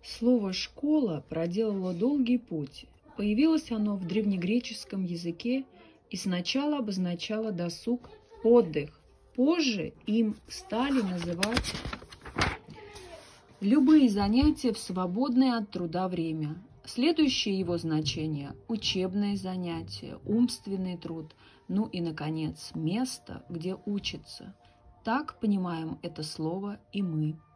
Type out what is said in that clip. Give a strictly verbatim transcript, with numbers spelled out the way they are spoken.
Слово «школа» проделало долгий путь. Появилось оно в древнегреческом языке и сначала обозначало досуг, отдых. Позже им стали называть любые занятия в свободное от труда время. Следующее его значение – учебные занятия, умственный труд, ну и, наконец, место, где учатся. Так понимаем это слово и мы.